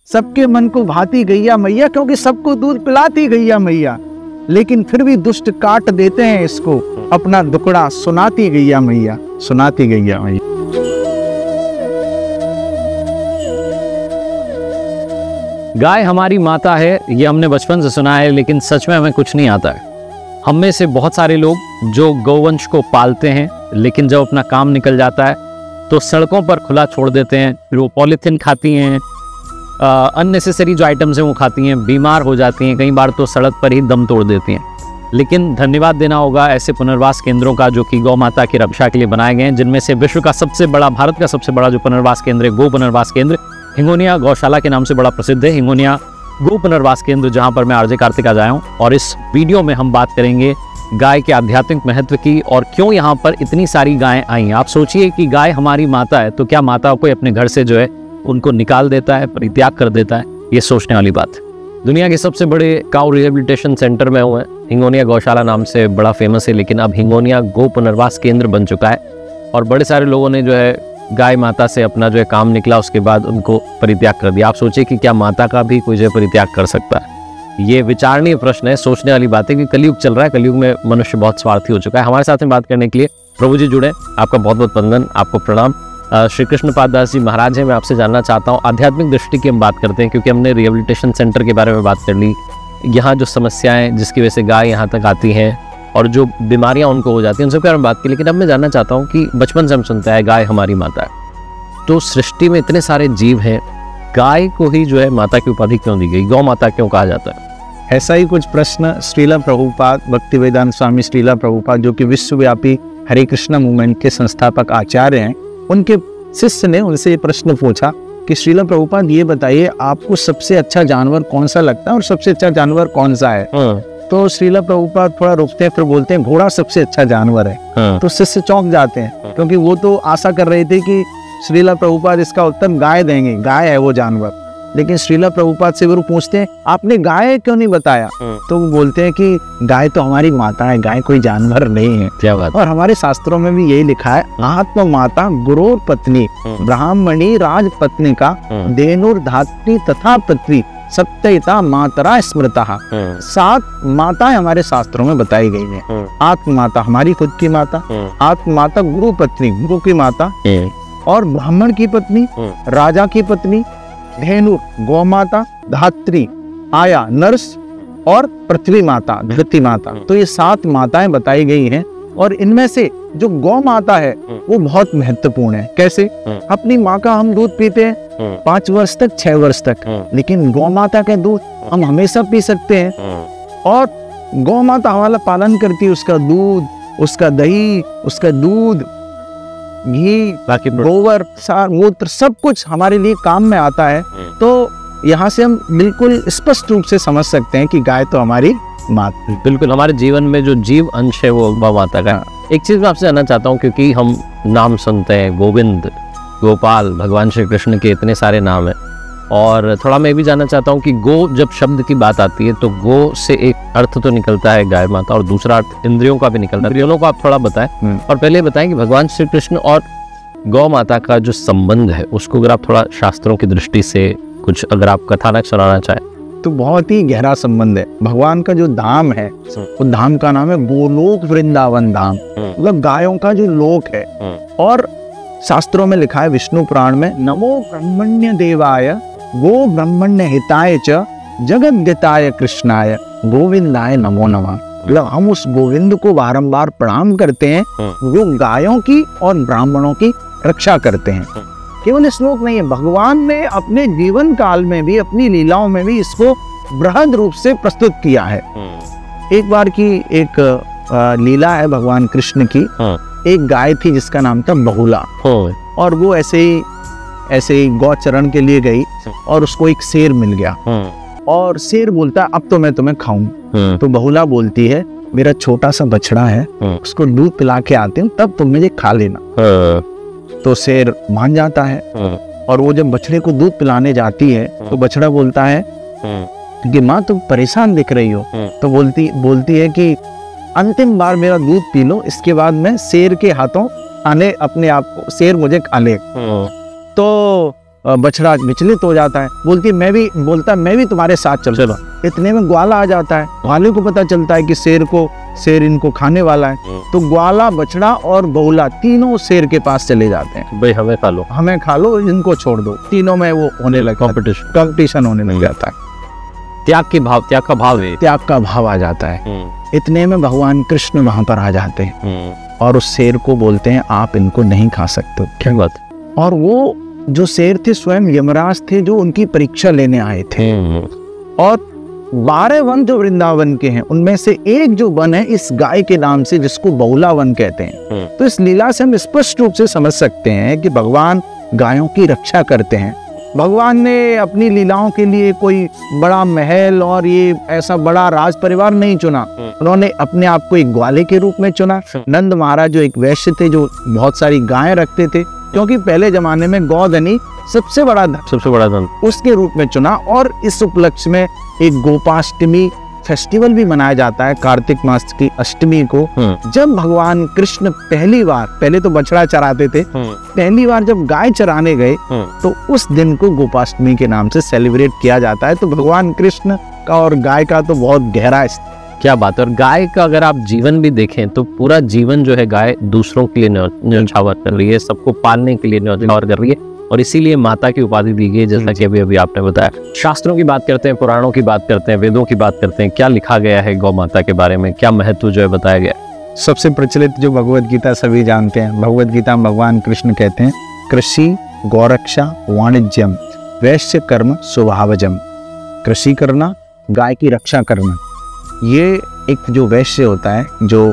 सबके मन को भाती गैया मैया, क्योंकि सबको दूध पिलाती गैया मैया, लेकिन फिर भी दुष्ट काट देते हैं इसको, अपना दुकड़ा सुनाती गैया मैया, सुनाती गैया मैया। गाय हमारी माता है, ये हमने बचपन से सुना है, लेकिन सच में हमें कुछ नहीं आता है। हम में से बहुत सारे लोग जो गौवंश को पालते हैं, लेकिन जब अपना काम निकल जाता है तो सड़कों पर खुला छोड़ देते हैं। फिर वो पॉलीथीन खाती हैं, अननेसेसरी जो आइटम्स हैं वो खाती हैं, बीमार हो जाती हैं, कई बार तो सड़क पर ही दम तोड़ देती हैं। लेकिन धन्यवाद देना होगा ऐसे पुनर्वास केंद्रों का जो कि गौ माता की रक्षा के लिए बनाए गए हैं, जिनमें से विश्व का सबसे बड़ा, भारत का सबसे बड़ा जो पुनर्वास केंद्र है, गो पुनर्वास केंद्र हिंगोनिया गौशाला के नाम से बड़ा प्रसिद्ध है, हिंगोनिया गो पुनर्वास केंद्र, जहां पर मैं आरजे कार्तिक आज आया हूं। और इस वीडियो में हम बात करेंगे गाय के आध्यात्मिक महत्व की और क्यों यहाँ पर इतनी सारी गायें आई। आप सोचिए कि गाय हमारी माता है, तो क्या माता को अपने घर से जो है उनको निकाल देता है, परित्याग कर देता है? ये सोचने वाली बात है। दुनिया के सबसे बड़े काउ रिहेबिलिटेशन सेंटर में हुए, हिंगोनिया गौशाला नाम से बड़ा फेमस है, लेकिन अब हिंगोनिया गो पुनर्वास केंद्र बन चुका है और बड़े सारे लोगों ने जो है गाय माता से अपना जो है काम निकला, उसके बाद उनको परित्याग कर दिया। आप सोचिए कि क्या माता का भी कोई जो है परित्याग कर सकता है? ये विचारणीय प्रश्न है, सोचने वाली बात है कि कलयुग चल रहा है, कलयुग में मनुष्य बहुत स्वार्थी हो चुका है। हमारे साथ में बात करने के लिए प्रभु जी जुड़े, आपका बहुत बहुत वंदन, आपको प्रणाम। श्री कृष्ण पाद दास जी महाराज हैं, मैं आपसे जानना चाहता हूँ आध्यात्मिक दृष्टि की हम बात करते हैं, क्योंकि हमने रिहेबिलिटेशन सेंटर के बारे में बात कर ली, यहाँ जो समस्याएं जिसकी वजह से गाय यहाँ तक आती हैं और जो बीमारियाँ उनको हो जाती हैं उनसे बारे में बात की। लेकिन अब मैं जानना चाहता हूँ कि बचपन से हम सुनते हैं गाय हमारी माता है, तो सृष्टि में इतने सारे जीव हैं, गाय को ही जो है माता की उपाधि क्यों दी गई, गौ माता क्यों कहा जाता है? ऐसा ही कुछ प्रश्न श्रीला प्रभुपाद, भक्तिवेदांत स्वामी श्रीला प्रभुपाद, जो कि विश्वव्यापी हरे कृष्णा मूवमेंट के संस्थापक आचार्य हैं, उनके शिष्य ने उनसे ये प्रश्न पूछा कि श्रीला प्रभुपाद ये बताइए आपको सबसे अच्छा जानवर कौन सा लगता है और सबसे अच्छा जानवर कौन सा है? तो श्रीला प्रभुपाद थोड़ा रुकते हैं, फिर बोलते हैं घोड़ा सबसे अच्छा जानवर है। तो शिष्य चौंक जाते हैं, क्योंकि वो तो आशा कर रहे थे कि श्रीला प्रभुपाद इसका उत्तर गाय देंगे, गाय है वो जानवर। लेकिन श्रीला प्रभुपाद से वो पूछते हैं आपने गाय क्यों नहीं बताया? तो वो बोलते हैं कि गाय तो हमारी माता है, गाय कोई जानवर नहीं है। क्या बात? और हमारे शास्त्रों में भी यही लिखा है, आत्म माता गुरोर पत्नी ब्राह्मणी राज पत्नी का देनुर धात्री तथा पृथ्वी सत्यता मातरा स्मृता। 7 माताएं हमारे शास्त्रों में बताई गई है। आत्म माता हमारी खुद की माता, आत्म माता गुरु पत्नी गुरु की माता, और ब्राह्मण की पत्नी, राजा की पत्नी, धेनु गौ माता, धात्री आया नर्स, और पृथ्वी माता धरती माता। तो ये 7 माताएं बताई गई हैं। और इनमें से जो गौ माता है वो बहुत महत्वपूर्ण है। कैसे? अपनी माँ का हम दूध पीते हैं 5 वर्ष तक, 6 वर्ष तक, लेकिन गौ माता का दूध हम हमेशा पी सकते हैं। और गौ माता हमारा पालन करती है, उसका दूध, उसका दही, उसका दूध, घी, बाकी गोबर, सार, मूत्र, सब कुछ हमारे लिए काम में आता है। तो यहाँ से हम बिल्कुल स्पष्ट रूप से समझ सकते हैं कि गाय तो हमारी माता। बिल्कुल, हमारे जीवन में जो जीव अंश है वो गौ माता का। एक चीज मैं आपसे जानना चाहता हूँ, क्योंकि हम नाम सुनते हैं गोविंद, गोपाल, भगवान श्री कृष्ण के इतने सारे नाम हैं, और थोड़ा मैं भी जानना चाहता हूँ कि गो जब शब्द की बात आती है तो गो से एक अर्थ तो निकलता है गाय माता, और दूसरा अर्थ इंद्रियों का भी निकलता है। इंद्रियों को आप थोड़ा बताएं, और पहले बताएं कि भगवान श्री कृष्ण और गौ माता का जो संबंध है उसको अगर आप थोड़ा शास्त्रों की दृष्टि से कुछ अगर आप कथानक सुनाना चाहें। तो बहुत ही गहरा संबंध है। भगवान का जो धाम है वो धाम का नाम है गोलोक वृंदावन धाम, मतलब गायों का जो लोक है। और शास्त्रों में लिखा है विष्णु पुराण में, नमो ब्रह्मण्य देवाय गो ब्रह्मण्य हिताय च जगद्दिताय कृष्णाय गोविंदाय नमो नमः। मतलब हम उस गोविंद को बारंबार प्रणाम करते हैं जो गायों की और ब्राह्मणों की रक्षा करते हैं। केवल श्लोक नहीं है, भगवान ने अपने जीवन काल में भी, अपनी लीलाओं में भी इसको बृहद रूप से प्रस्तुत किया है। एक बार की एक लीला है भगवान कृष्ण की। एक गाय थी जिसका नाम था बहुला, और वो ऐसे ही गौचरण के लिए गई और उसको एक शेर मिल गया, और शेर बोलता है अब तो मैं तुम्हें खाऊं। तो बहुला बोलती है मेरा छोटा सा बछड़ा है, उसको दूध पिला के आते हूँ, तब तुम मुझे खा लेना। तो शेर मान जाता है, और वो जब बछड़े को दूध पिलाने जाती है तो बछड़ा बोलता है कि माँ तुम परेशान दिख रही हो। तो बोलती है कि अंतिम बार मेरा दूध पी लो, इसके बाद मैं शेर के हाथों आने अपने आप को, शेर मुझे खा ले। तो बछड़ा विचलित हो जाता है, बोलता मैं भी तुम्हारे साथ चलूंगा। इतने में ग्वाला आ जाता है, ग्वाले को पता चलता है कि शेर इनको खाने वाला है। तो ग्वाला, बछड़ा और बगुला तीनों शेर के पास चले जाते हैं, भाई हमें खा लो, इनको छोड़ दो। तीनों में वो होने लगा, कंपटीशन होने लग जाता है। त्याग का भाव आ जाता है। इतने में भगवान कृष्ण वहां पर आ जाते हैं और उस शेर को बोलते हैं आप इनको नहीं खा सकते। क्या बात? और वो जो शेर थे स्वयं यमराज थे जो उनकी परीक्षा लेने आए थे। और 12 वन जो वृंदावन के हैं उनमें से एक जो वन है इस गाय के नाम से, जिसको बहुला वन कहते हैं। तो इस लीला से हम स्पष्ट रूप से समझ सकते हैं कि भगवान गायों की रक्षा करते हैं। भगवान ने अपनी लीलाओं के लिए कोई बड़ा महल और ये ऐसा बड़ा राज परिवार नहीं चुना, उन्होंने अपने आप को एक ग्वाले के रूप में चुना। नंद महाराज जो एक वैश्य थे जो बहुत सारी गायें रखते थे, क्योंकि पहले जमाने में गौधनी सबसे बड़ा धन, उसके रूप में चुना। और इस उपलक्ष्य में एक गोपाष्टमी फेस्टिवल भी मनाया जाता है कार्तिक मास की अष्टमी को, जब भगवान कृष्ण पहले तो बछड़ा चराते थे, पहली बार जब गाय चराने गए तो उस दिन को गोपाष्टमी के नाम से सेलिब्रेट किया जाता है। तो भगवान कृष्ण का और गाय का तो बहुत गहरा, क्या बात है। और गाय का अगर आप जीवन भी देखें तो पूरा जीवन जो है गाय दूसरों के लिए न्यौछावर कर रही है, सबको पालने के लिए न्यौछावर कर रही है, और इसीलिए माता की उपाधि दी गई है, जैसा कि अभी आपने बताया। शास्त्रों की बात करते हैं, पुराणों की बात करते हैं, वेदों की बात करते हैं, क्या लिखा गया है गौ माता के बारे में, क्या महत्व जो है बताया गया। सबसे प्रचलित जो भगवत गीता सभी जानते हैं, भगवत गीता में भगवान कृष्ण कहते हैं कृषि गौरक्षा वाणिज्यम वैश्य कर्म स्वभावजम। कृषि करना, गाय की रक्षा करना, ये एक जो वैश्य होता है,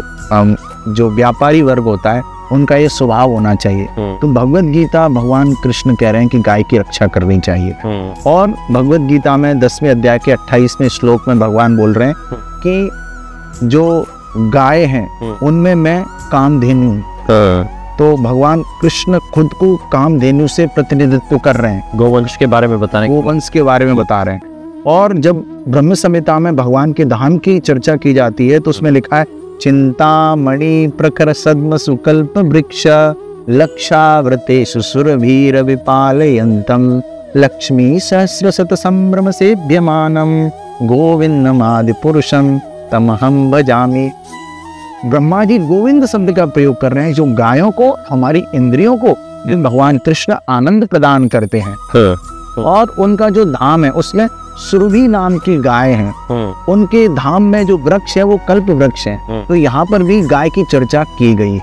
जो व्यापारी वर्ग होता है, उनका ये स्वभाव होना चाहिए। तो भगवत गीता भगवान कृष्ण कह रहे हैं कि गाय की रक्षा करनी चाहिए। और भगवत गीता में 10वें अध्याय के 28वें श्लोक में भगवान बोल रहे हैं कि जो गाय हैं उनमें मैं कामधेनु हूं। तो भगवान कृष्ण खुद को कामधेनु से प्रतिनिधित्व कर रहे हैं, गोवंश के बारे में गोवंश के बारे में बता रहे हैं। और जब ब्रह्म संहिता में भगवान के धाम की चर्चा की जाती है तो उसमें लिखा है चिंतामणि प्रखर सद्म सुकल्प वृक्ष लक्षावृतेषु सुरभीर विपालयन्तम लक्ष्मी सहस्र शत संभ्रम सेभ्यमानम गोविंदमादि पुरुषम तमहम भजामि। ब्रह्मा जी गोविंद शब्द का प्रयोग कर रहे हैं, जो गायों को, हमारी इंद्रियों को भगवान कृष्ण आनंद प्रदान करते हैं। और उनका जो धाम है उसमें सुरभि नाम की गाय हैं, उनके धाम में जो वृक्ष है वो कल्प वृक्ष है। तो यहाँ पर भी गाय की चर्चा की गई।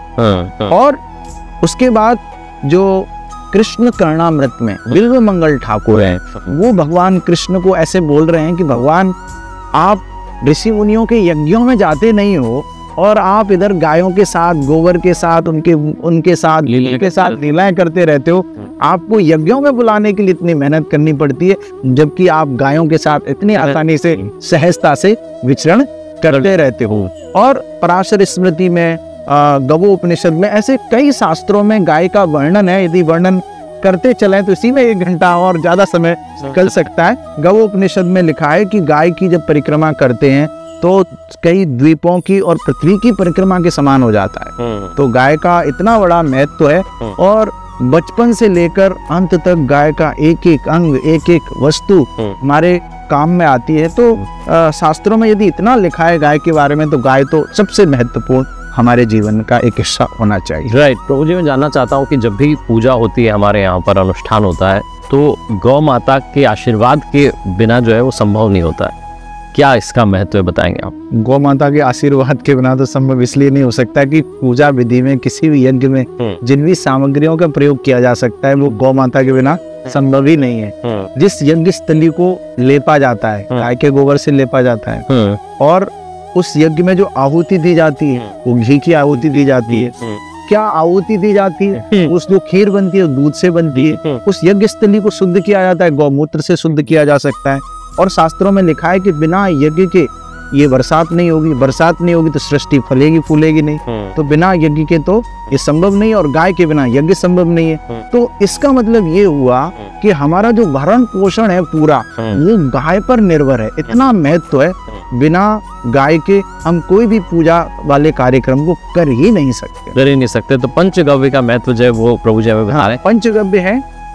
और उसके बाद जो कृष्ण कर्णामृत में बिल्व मंगल ठाकुर हैं, वो भगवान कृष्ण को ऐसे बोल रहे हैं कि भगवान आप ऋषि मुनियों के यज्ञों में जाते नहीं हो और आप इधर गायों के साथ, गोबर के साथ, उनके साथ लीलाएं करते रहते हो। आपको यज्ञों में बुलाने के लिए इतनी मेहनत करनी पड़ती है, जबकि आप गायों के साथ इतनी आसानी से, सहजता से विचरण करते रहते हो। और पराशर स्मृति में, गवो उपनिषद में, ऐसे कई शास्त्रों में गाय का वर्णन है। यदि वर्णन करते चलें तो इसी में 1 घंटा और ज्यादा समय निकल सकता है। गवो उपनिषद में लिखा है कि गाय की जब परिक्रमा करते हैं तो कई द्वीपों की और पृथ्वी की परिक्रमा के समान हो जाता है। तो गाय का इतना बड़ा महत्व है। और बचपन से लेकर अंत तक गाय का एक एक अंग, एक एक वस्तु हमारे काम में आती है। तो शास्त्रों में यदि इतना लिखा है गाय के बारे में, तो गाय तो सबसे महत्वपूर्ण हमारे जीवन का एक हिस्सा होना चाहिए। राइट। प्रभु जी, मैं जानना चाहता हूँ कि जब भी पूजा होती है, हमारे यहाँ पर अनुष्ठान होता है, तो गौ माता के आशीर्वाद के बिना जो है वो संभव नहीं होता है। क्या इसका महत्व है, बताएंगे आप? गौ माता के आशीर्वाद के बिना तो संभव इसलिए नहीं हो सकता कि पूजा विधि में, किसी भी यज्ञ में जिन भी सामग्रियों का प्रयोग किया जा सकता है वो गौ माता के बिना संभव ही नहीं है। जिस यज्ञ स्थली को लेपा जाता है, गाय के गोबर से लेपा जाता है, और उस यज्ञ में जो आहुति दी जाती है वो घी की आहुति दी जाती है। क्या आहुति दी जाती है? उस जो खीर बनती है दूध से बनती है। उस यज्ञ स्थली को शुद्ध किया जाता है, गौमूत्र से शुद्ध किया जा सकता है। और शास्त्रों में लिखा है कि बिना यज्ञ के ये बरसात नहीं होगी, बरसात नहीं होगी तो सृष्टि फलेगी फूलेगी नहीं। तो बिना यज्ञ के तो ये संभव नहीं, और गाय के बिना यज्ञ संभव नहीं है। तो इसका मतलब ये हुआ कि हमारा जो भरण पोषण है पूरा वो गाय पर निर्भर है। इतना महत्व है, बिना गाय के हम कोई भी पूजा वाले कार्यक्रम को कर ही नहीं सकते। तो पंचगव्य का महत्व जो है वो प्रभु जी हमें बता रहे हैं। पंचगव्य है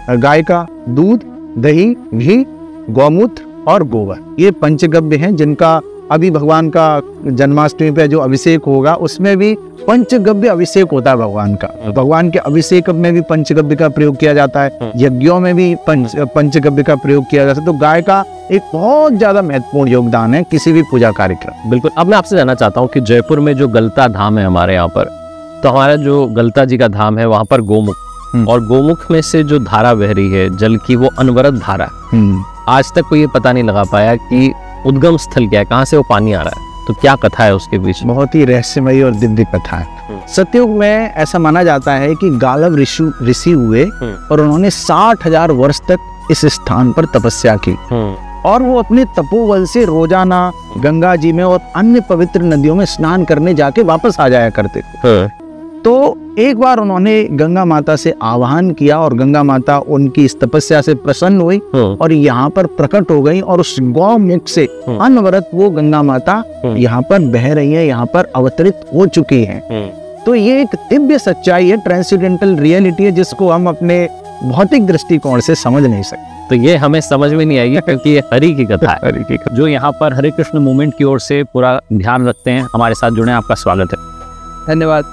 गाय का दूध, दही, घी, गौमूत्र और गोबर, ये पंचगव्य हैं जिनका अभी भगवान का जन्माष्टमी पे जो अभिषेक होगा उसमें भी पंचगव्य अभिषेक होता है भगवान का। भगवान के अभिषेक में भी पंचगव्य का प्रयोग किया जाता है, यज्ञों में भी पंचगव्य का प्रयोग किया जाता है। तो गाय का एक बहुत ज्यादा महत्वपूर्ण योगदान है किसी भी पूजा कार्यक्रम। बिल्कुल। अब मैं आपसे जानना चाहता हूँ कि जयपुर में जो गलता धाम है हमारे यहाँ पर, तो हमारा जो गलता जी का धाम है वहाँ पर गोमुख, और गोमुख में से जो धारा बह रही है जल की, वो अनवरत धारा। आज तक कोई ये पता नहीं लगा पाया कि उद्गम स्थल क्या है, कहाँ से वो पानी आ रहा है, तो क्या कथा है उसके पीछे? बहुत ही रहस्यमयी और दिव्य कथा है। सतयुग में ऐसा माना जाता है कि गालव ऋषि हुए और उन्होंने 60,000 वर्ष तक इस स्थान पर तपस्या की, और वो अपने तपोबल से रोजाना गंगा जी में और अन्य पवित्र नदियों में स्नान करने जाके वापस आ जाया करते थे। तो एक बार उन्होंने गंगा माता से आह्वान किया और गंगा माता उनकी इस तपस्या से प्रसन्न हुई और यहाँ पर प्रकट हो गई, और उस गौमुख से अनवरत वो गंगा माता यहाँ पर बह रही है, यहाँ पर अवतरित हो चुकी है। तो ये एक दिव्य सच्चाई है, ट्रांसेंडेंटल रियलिटी है, जिसको हम अपने भौतिक दृष्टिकोण से समझ नहीं सकते। तो ये हमें समझ में नहीं आएगी क्योंकि ये हरि की कथा है। हरि की कथा। जो यहाँ पर हरे कृष्ण मूवमेंट की ओर से पूरा ध्यान रखते हैं, हमारे साथ जुड़े, आपका स्वागत है। धन्यवाद।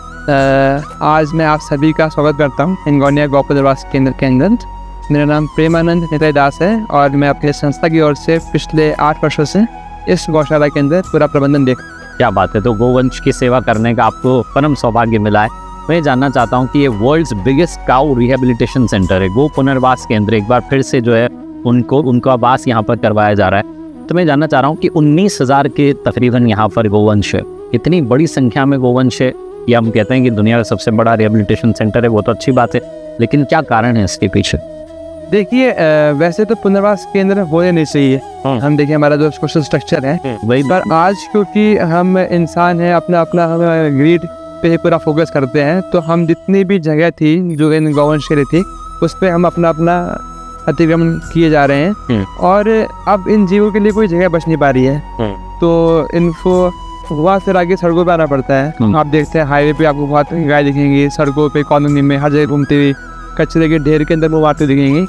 आज मैं आप सभी का स्वागत करता हूँ हिंगोनिया गौपुत्र वास केंद्र के अंदर। मेरा नाम प्रेमानंद निताई दास है और मैं अपने संस्था की ओर से पिछले 8 वर्षों से इस गौशाला के अंदर पूरा प्रबंधन देख। क्या बात है। तो गोवंश की सेवा करने का आपको परम सौभाग्य मिला है। मैं जानना चाहता हूँ कि ये world's biggest cow rehabilitation centre है, गो पुनर्वास केंद्र, एक बार फिर से जो है उनका वास यहाँ पर करवाया जा रहा है। तो मैं जानना चाह रहा हूँ कि 19,000 के तकरीबन यहाँ पर गोवंश है, इतनी बड़ी संख्या में गोवंश है, या हम कहते हैं कि दुनिया का सबसे बड़ा रिहेबिलिटेशन सेंटर है, वो तो अच्छी बात है, लेकिन क्या कारण है इसके पीछे? देखिए, वैसे तो पुनर्वास केंद्र होने नहीं चाहिए। हम देखिए हमारा जो सोशल स्ट्रक्चर है वही, पर आज क्योंकि हम इंसान हैं, अपना हम ग्रीड पे पूरा फोकस करते हैं, तो हम जितनी भी जगह थी जो इन गौवंश के लिए थी उस पर हम अपना अतिक्रमण किए जा रहे हैं, और अब इन जीवों के लिए कोई जगह बच नहीं पा रही है। तो इनको वहाँ फिर आगे सड़कों पे आना पड़ता है। आप देखते हैं हाईवे पे आपको बहुत गाय दिखेंगी, सड़कों पे, कॉलोनी में, हर जगह घूमती हुई, कचरे के ढेर के अंदर वो आते दिखेंगी।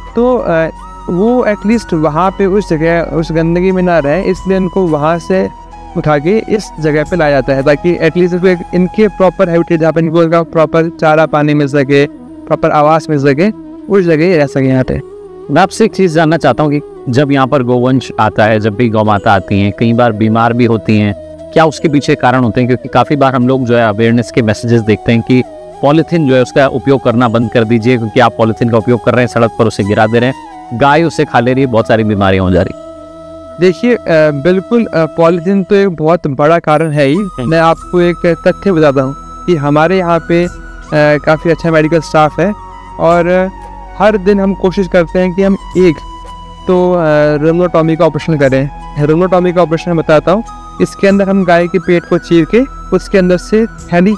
तो वो एटलीस्ट वहाँ पे उस जगह उस गंदगी में ना रहे, इसलिए इनको वहाँ से उठा के इस जगह पे लाया जाता है, ताकि एटलीस्ट इनके प्रॉपर हैबिटेट, जहाँ पे इनको इनका प्रॉपर चारा पानी मिल सके, प्रॉपर आवास मिल सके, उस जगह ही रह सके यहाँ पे। मैं आपसे एक चीज़ जानना चाहता हूँ कि जब यहाँ पर गोवंश आता है, जब भी गौ माता आती हैं, कई बार बीमार भी होती हैं, क्या उसके पीछे कारण होते हैं? क्योंकि काफ़ी बार हम लोग जो है अवेयरनेस के मैसेजेस देखते हैं कि पॉलीथीन जो है उसका उपयोग करना बंद कर दीजिए, क्योंकि आप पॉलीथीन का उपयोग कर रहे हैं, सड़क पर उसे गिरा दे रहे हैं, गाय उसे खा ले रही है, बहुत सारी बीमारियां हो जा रही। देखिए, बिल्कुल पॉलीथीन तो एक बहुत बड़ा कारण है ही। मैं आपको एक तथ्य बताता हूँ कि हमारे यहाँ पे काफ़ी अच्छा मेडिकल स्टाफ है, और हर दिन हम कोशिश करते हैं कि हम एक तो रेमनोटॉमी का ऑपरेशन करें। रेमनोटॉमी का ऑपरेशन मैं बताता हूँ, इसके अंदर हम गाय के पेट को चीर के उसके अंदर से थैली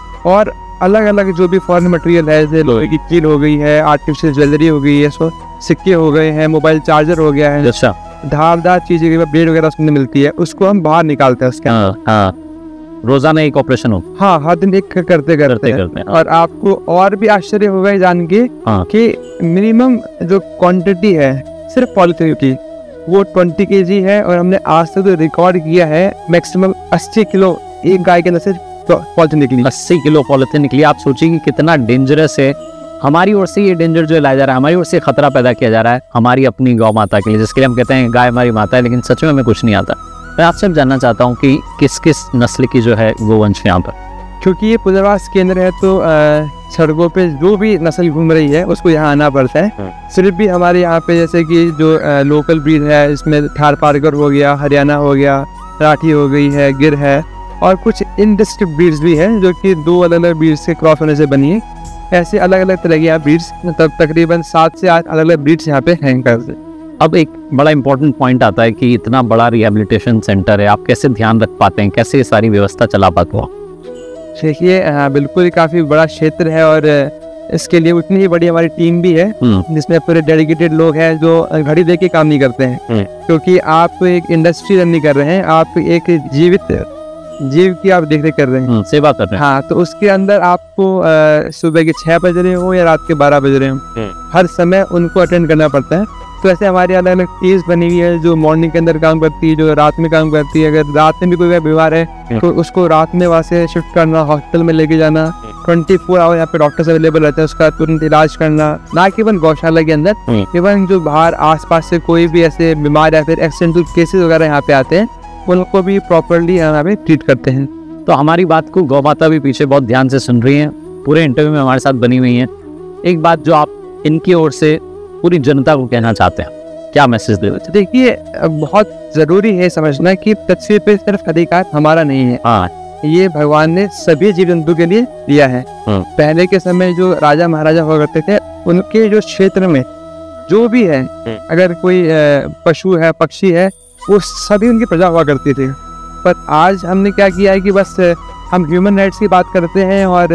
और अलग अलग जो भी फॉरेन मटेरियल है, जैसे लोहे की कील हो गई है, आर्टिफिशियल ज्वेलरी हो गई है, सिक्के हो गए हैं, मोबाइल चार्जर हो गया है, अच्छा धारदार चीजें, ब्लेड वगैरह उसमें मिलती है, उसको हम बाहर निकालते हैं उसके अंदर। रोजाना एक ऑपरेशन हो? हाँ, हर दिन एक करते हैं। और आपको और भी आश्चर्य होगा जान के कि मिनिमम जो क्वांटिटी है सिर्फ पॉलीथीन की वो 20 kg है, और हमने आज तक तो रिकॉर्ड किया है मैक्सिमम 80 किलो एक गाय के अंदर से पॉलीथीन निकली। 80 किलो पॉलीथीन निकली। आप सोचिए कि कितना डेंजरस है। हमारी ओर से ये डेंजर जो लाया जा रहा है, हमारी ओर से खतरा पैदा किया जा रहा है हमारी अपनी गौ माता के लिए, जिसके लिए हम कहते हैं गाय हमारी माता है, लेकिन सच में हमें कुछ नहीं आता। मैं आपसे अब जानना चाहता हूँ कि किस किस नस्ल की जो है गोवंश यहाँ पर? क्योंकि ये पुनर्वास केंद्र है तो सड़कों पे जो भी नस्ल घूम रही है उसको यहाँ आना पड़ता है। सिर्फ भी हमारे यहाँ पे जैसे कि जो लोकल ब्रीड है, इसमें थार पारकर हो गया, हरियाणा हो गया, राठी हो गई है, गिर है, और कुछ इंडस्ट्री ब्रीड्स भी हैं जो कि 2 अलग अलग ब्रीड्स के क्रॉस होने से बनी है। ऐसे अलग अलग तरह की यहाँ ब्रीड्स, मतलब तकरीबन 7 से 8 अलग अलग ब्रीड्स यहाँ पे हैं करते। अब एक बड़ा इंपॉर्टेंट पॉइंट आता है कि इतना बड़ा रिहेबिलिटेशन सेंटर है, आप कैसे ध्यान रख पाते हैं, कैसे ये सारी व्यवस्था चला पाते हो? देखिए, बिल्कुल काफ़ी बड़ा क्षेत्र है, और इसके लिए उतनी ही बड़ी हमारी टीम भी है, जिसमें पूरे डेडिकेटेड लोग हैं जो घड़ी देख के काम नहीं करते हैं। क्योंकि आप एक इंडस्ट्री रन नहीं कर रहे हैं, आप एक जीवित जीव की आप देख रेख कर रहे हैं, सेवा कर रहे हैं। हाँ, तो उसके अंदर आपको सुबह के 6 बज रहे हो या रात के 12 बज रहे हो, हर समय उनको अटेंड करना पड़ता है। तो ऐसे हमारी अलग अलग टीम्स बनी हुई है जो मॉर्निंग के अंदर काम करती है, जो रात में काम करती है। अगर रात में भी कोई बीमार है तो उसको रात में वहाँ से शिफ्ट करना, हॉस्पिटल में लेके जाना, 24 आवर यहाँ पे डॉक्टर्स अवेलेबल रहते हैं, उसका तुरंत इलाज करना। ना केवल गौशाला के अंदर, इवन जो बाहर आसपास से कोई भी ऐसे बीमार या फिर एक्सीडेंटल केसेस वगैरह यहाँ पे आते हैं, उनको भी प्रॉपरली यहाँ पे ट्रीट करते हैं। तो हमारी बात को गौ माता भी पीछे बहुत ध्यान से सुन रही हैं, पूरे इंटरव्यू में हमारे साथ बनी हुई हैं। एक बात जो आप इनकी ओर से पूरी जनता को कहना चाहते हैं, क्या मैसेज दे रहे? देखिए, बहुत ज़रूरी है समझना कि पृथ्वी पे सिर्फ अधिकार हमारा नहीं है। हाँ, ये भगवान ने सभी जीव जंतु के लिए दिया है। पहले के समय जो राजा महाराजा हुआ करते थे, उनके जो क्षेत्र में जो भी है, अगर कोई पशु है, पक्षी है, वो सभी उनकी प्रजा हुआ करती थी। पर आज हमने क्या किया है कि बस हम ह्यूमन राइट्स की बात करते हैं और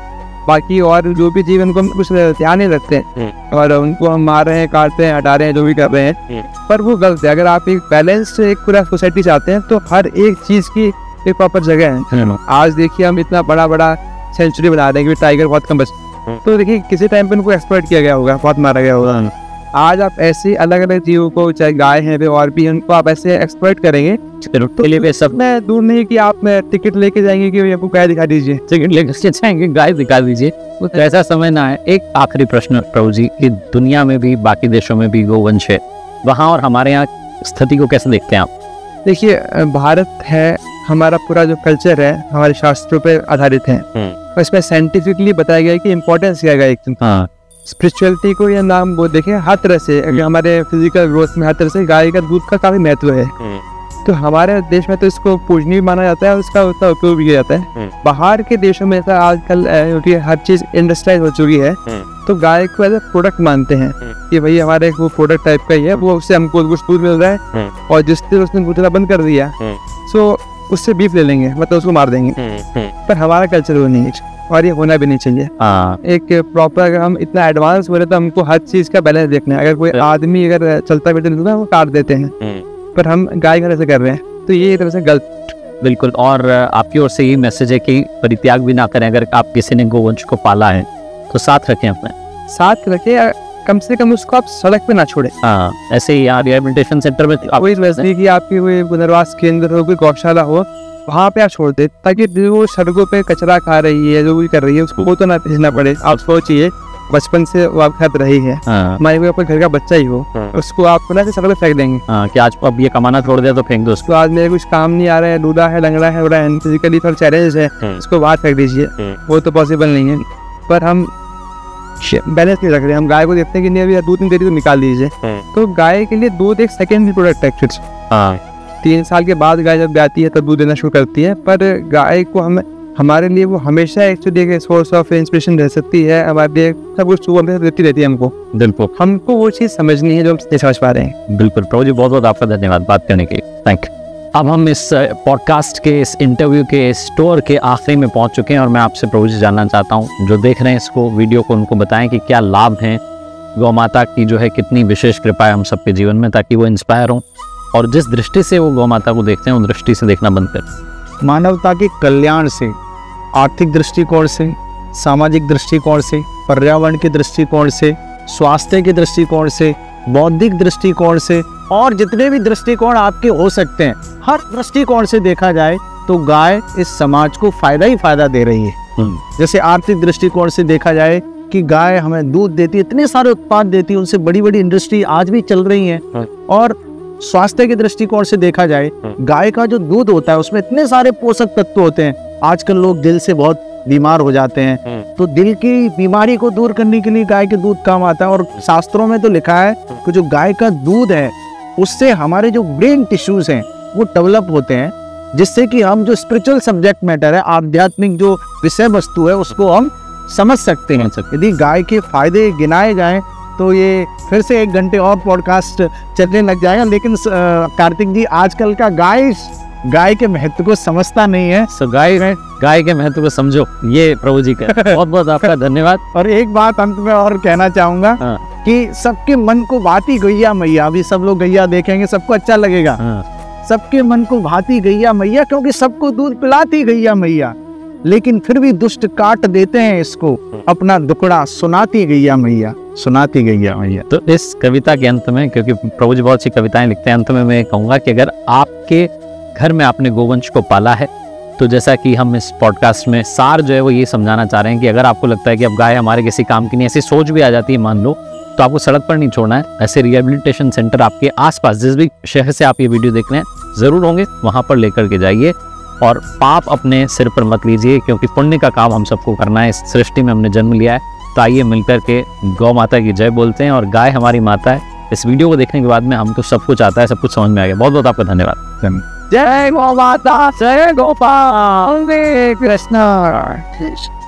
बाकी और जो भी जीव उनको हम कुछ ध्यान नहीं रखते हैं और उनको हम मार रहे हैं, काटते हैं, हटा रहे हैं, जो भी कर रहे हैं। पर वो गलत है। अगर आप एक बैलेंस्ड एक पूरा सोसाइटी चाहते हैं तो हर एक चीज़ की एक प्रॉपर जगह है। आज देखिए, हम इतना बड़ा बड़ा सेंचुरी बना रहे हैं कि टाइगर बहुत कम बच, तो देखिए किसी टाइम पे उनको एक्सप्लॉइट किया गया होगा, बहुत मारा गया होगा। आज आप ऐसे अलग अलग जीवों को, चाहे गाय है और भी, उनको आप ऐसे एक्सप्लॉइट करेंगे तो लिए सब मैं दूर नहीं कि आप टिकट लेके जाएंगे कि आपको गाय दिखा दीजिए, टिकट लेके जाएंगे, गाय दिखा दीजिए। तो ऐसा समय ना है। एक आखिरी प्रश्न प्रभु जी, कि दुनिया में भी, बाकी देशों में भी गौवंश है, वहाँ और हमारे यहाँ स्थिति को कैसे देखते हैं आप? देखिए, भारत है, हमारा पूरा जो कल्चर है हमारे शास्त्रों पे आधारित है और इसमें साइंटिफिकली बताया गया है कि इम्पोर्टेंस क्या है। हाँ, स्पिरिचुअलिटी को या नाम वो देखें, हर तरह से अगर हमारे फिजिकल ग्रोथ में हर तरह से गाय का दूध का काफी महत्व है। तो हमारे देश में तो इसको पूजनीय माना जाता है और उसका उतना उपयोग भी किया जाता है। बाहर के देशों में ऐसा आजकल क्योंकि हर चीज इंडस्ट्रियलाइज हो चुकी है, तो गाय को एज ए प्रोडक्ट मानते हैं कि भाई हमारे वो प्रोडक्ट टाइप का ही है, वो उससे हमको कुछ दूध मिल रहा है और जिस दिन उसने दूध बंद कर दिया तो उससे बीफ ले लेंगे, मतलब उसको मार देंगे। पर हमारा कल्चर वो नहीं है और ये होना भी नहीं चाहिए। एक प्रॉपर, अगर हम इतना एडवांस हो रहे तो हमको हर चीज का बैलेंस देखना है। अगर कोई आदमी अगर चलता फिरता वो काट देते हैं, पर हम गाय घर से कर रहे हैं, तो ये एक तरह से गलत। बिल्कुल। और आपकी ओर से यही मैसेज है कि परित्याग भी ना करें। अगर आप किसी ने गोवंश को पाला है तो साथ रखें, अपने साथ रखें, कम से कम उसको आप सड़क पे ना छोड़े। हाँ, ऐसे ही यहाँ रिहेबिलिटेशन सेंटर में कोई वैसे कि आपकी कोई पुनर्वास केंद्र हो, कोई गौशाला हो, वहाँ पे आप छोड़ दे, ताकि वो सड़कों पे कचरा खा रही है, जो भी कर रही है, उसको तो ना भेजना पड़े। आप सोचिए, बचपन से वो आप खाते रही है, हमारे कोई अपने घर का बच्चा ही हो, उसको आप ना सड़क पे फेंक देंगे कि आज अब ये कमाना छोड़ दिया तो फेंक दो उसको, आज मेरे कुछ काम नहीं आ रहा है, लूला है, लंगड़ा है, फिजिकली थोड़ा चैलेंज है, उसको बाहर फेंक दीजिए, वो तो पॉसिबल नहीं है। पर हम बैलेंस नहीं रख रहे, हम गाय को देखते हैं कि नहीं अभी दूध नहीं दे रही तो निकाल दीजिए। तो गाय के लिए दूध एक सेकेंडरी प्रोडक्ट है। 3 साल के बाद गाय जब जाती है तब दूध देना शुरू करती है, पर गाय को हम, हमारे लिए वो हमेशा एक्चुअली एक सोर्स ऑफ इंस्पिरेशन रह सकती है। हमारे लिए सब कुछ सुबह देती रहती है हमको। बिल्कुल, हमको वो चीज़ समझनी है जो हम नहीं समझ पा रहे हैं। बिल्कुल प्रभु जी, बहुत बहुत आपका धन्यवाद बात करने के लिए, थैंक यू। अब हम इस पॉडकास्ट के, इस इंटरव्यू के, इस टूर के आखिरी में पहुंच चुके हैं और मैं आपसे प्रभु जी जानना चाहता हूं, जो देख रहे हैं इसको वीडियो को, उनको बताएं कि क्या लाभ हैं गौ माता की, जो है कितनी विशेष कृपा है हम सबके जीवन में, ताकि वो इंस्पायर हों और जिस दृष्टि से वो गौ माता को देखते हैं उन दृष्टि से देखना बंद करें। मानवता के कल्याण से, आर्थिक दृष्टिकोण से, सामाजिक दृष्टिकोण से, पर्यावरण के दृष्टिकोण से, स्वास्थ्य के दृष्टिकोण से, बौद्धिक दृष्टिकोण से और जितने भी दृष्टिकोण आपके हो सकते हैं, हर दृष्टिकोण से देखा जाए तो गाय इस समाज को फायदा ही फायदा दे रही है। जैसे आर्थिक दृष्टिकोण से देखा जाए कि गाय हमें दूध देती है, इतने सारे उत्पाद देती है, उनसे बड़ी बड़ी इंडस्ट्री आज भी चल रही है। और स्वास्थ्य के दृष्टिकोण से देखा जाए, गाय का जो दूध होता है उसमें इतने सारे पोषक तत्व होते हैं। आजकल लोग दिल से बहुत बीमार हो जाते हैं, तो दिल की बीमारी को दूर करने के लिए गाय के दूध काम आता है। और शास्त्रों में तो लिखा है कि जो गाय का दूध है उससे हमारे जो ब्रेन टिश्यूज हैं वो डेवलप होते हैं, जिससे कि हम जो स्पिरिचुअल सब्जेक्ट मैटर है, आध्यात्मिक जो विषय वस्तु है, उसको हम समझ सकते हैं। यदि गाय के फायदे गिनाए जाएं तो ये फिर से 1 घंटे और पॉडकास्ट चलने लग जाएगा। लेकिन कार्तिक जी, आजकल का गाय के महत्व को समझता नहीं है। सो गाय के महत्व को समझो, ये प्रभु जी का बहुत बहुत आपका धन्यवाद। और एक बात अंत में और कहना चाहूंगा कि सबके मन को बात ही गैया मैया, अभी सब लोग गैया देखेंगे, सबको अच्छा लगेगा। सबके मन को भाती गैया मैया, क्योंकि सबको दूध पिलाती गैया मैया, लेकिन फिर भी दुष्ट काट देते हैं इसको, अपना दुकड़ा सुनाती गैया मैया, सुनाती गैया मैया। तो इस कविता के अंत में, क्योंकि प्रभु जी बहुत सी कविताएं लिखते हैं, अंत में मैं कहूँगा कि अगर आपके घर में आपने गोवंश को पाला है, तो जैसा कि हम इस पॉडकास्ट में सार जो है वो ये समझाना चाह रहे हैं कि अगर आपको लगता है कि अब गाय हमारे किसी काम की नहीं, ऐसी सोच भी आ जाती है मान लो, तो आपको सड़क पर नहीं छोड़ना है। ऐसे रिहेबिलिटेशन सेंटर आपके आसपास, जिस भी शहर से आप ये वीडियो देख रहे हैं, ज़रूर होंगे, वहाँ पर लेकर के जाइए। और पाप अपने सिर पर मत लीजिए, क्योंकि पुण्य का काम हम सबको करना है। इस सृष्टि में हमने जन्म लिया है, तो आइए मिलकर के गौ माता की जय बोलते हैं। और गाय हमारी माता है। इस वीडियो को देखने के बाद में हमको सब कुछ आता है, सब कुछ समझ में आ गया। बहुत बहुत आपका धन्यवाद। जय गौ माता, जय गोपाल, हरे कृष्ण।